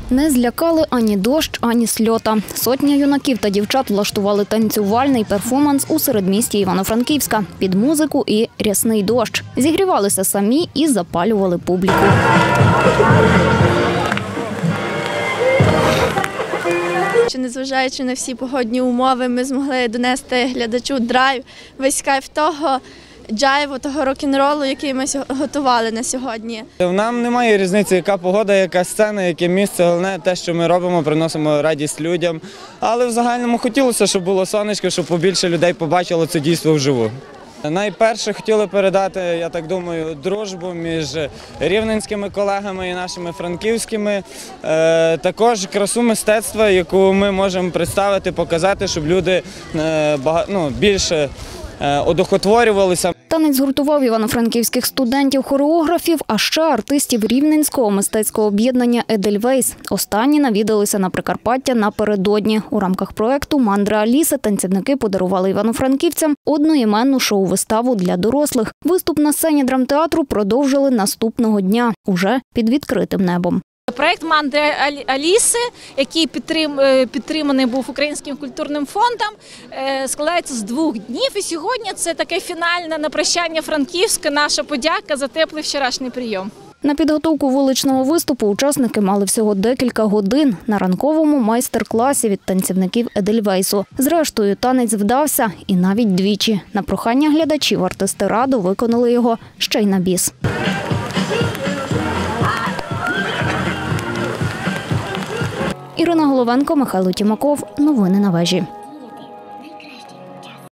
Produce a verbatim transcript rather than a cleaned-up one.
Не злякали ані дощ, ані сльота. Сотня юнаків та дівчат влаштували танцювальний перформанс у середмісті Івано-Франківська під музику і рясний дощ. Зігрівалися самі і запалювали публіку. Незважаючи на всі погодні умови, ми змогли донести глядачу драйв, весь кайф того джайву, того рок-н-ролу, який ми готували на сьогодні. Нам немає різниці, яка погода, яка сцена, яке місце. Головне те, що ми робимо, приносимо радість людям. Але в загальному хотілося, щоб було сонечко, щоб побільше людей побачило це дійство вживу. Найперше хотіли передати, я так думаю, дружбу між рівненськими колегами і нашими франківськими. Е, також красу мистецтва, яку ми можемо представити, показати, щоб люди е, бага, ну, більше е, одухотворювалися. Танець згуртував івано-франківських студентів-хореографів, а ще артистів Рівненського мистецького об'єднання «Едельвейс». Останні навідалися на Прикарпаття напередодні. У рамках проєкту «Мандри Аліси» танцівники подарували івано-франківцям одноіменну шоу-виставу для дорослих. Виступ на сцені драмтеатру продовжили наступного дня, уже під відкритим небом. Проєкт «Мандри Аліси», який підтриманий був Українським культурним фондом, складається з двох днів. І сьогодні це таке фінальне на прощання Франківська, наша подяка за теплий вчорашній прийом. На підготовку вуличного виступу учасники мали всього декілька годин на ранковому майстер-класі від танцівників «Едельвейсу». Зрештою, танець вдався і навіть двічі. На прохання глядачів артисти раду виконали його ще й на біс. Ірина Головенко, Михайло Тімаков. Новини на вежі.